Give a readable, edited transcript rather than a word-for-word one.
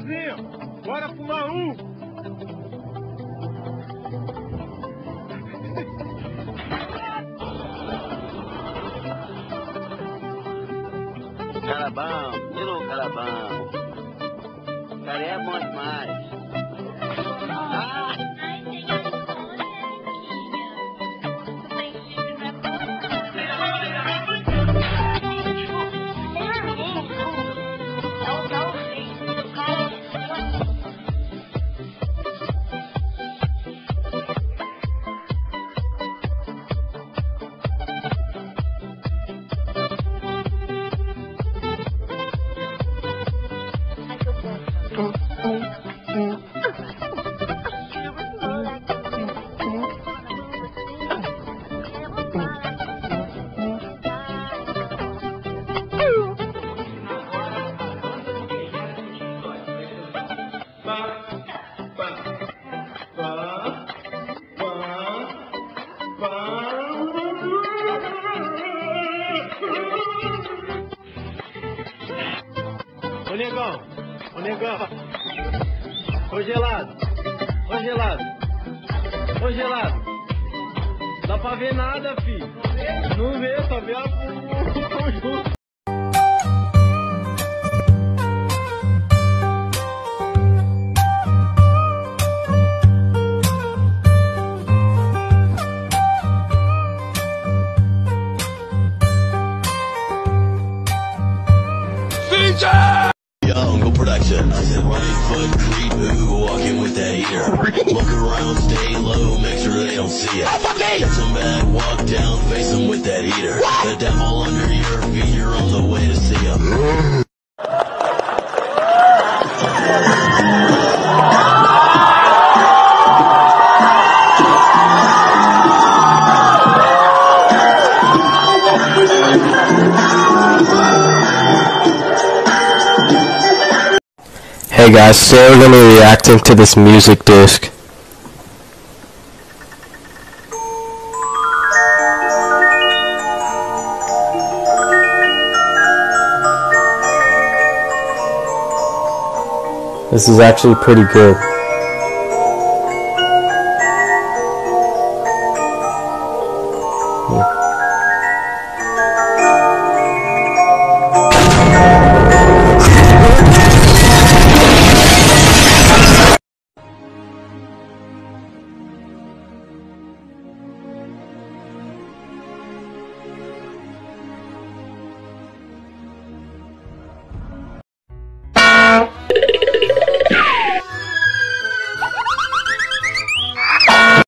Luzinha, bora fumar um. Carabão, tirou o carabão. Cara, é bom demais. Ô negão, ô gelado, dá pra ver nada, fi, não vê, só vê o conjunto. Young production. I said 1 foot creep, ooh, walking with that heater. Look around, stay low, make sure they don't see it. Get some bad, walk down, face them with that heater. The devil under your feet, you're on the way to see him. Hey guys, so we're going to be reacting to this music disc. This is actually pretty good.